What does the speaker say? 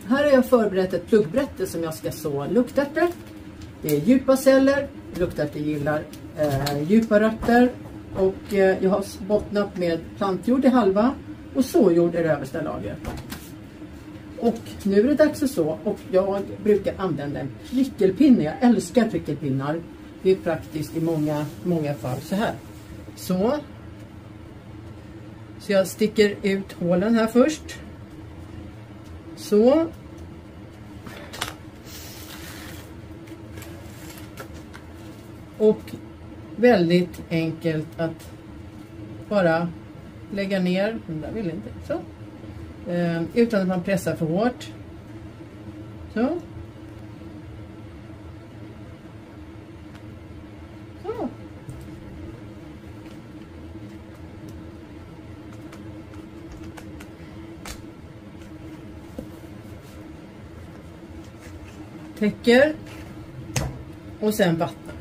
Här har jag förberett ett pluggbrätte som jag ska så luktärtor. Det är djupa celler, luktärtor gillar djupa rötter. Och jag har bottnat med plantjord i halva och såjord i det översta lagret. Och nu är det dags att så, och jag brukar använda en prickelpinne. Jag älskar prickelpinnar. Det är praktiskt i många fall. Så här. Så jag sticker ut hålen här först. Så. Och väldigt enkelt att bara lägga ner. Den där vill inte. Så. Utan att man pressar för hårt. Så. Så. Täcker. Och sen vattnar.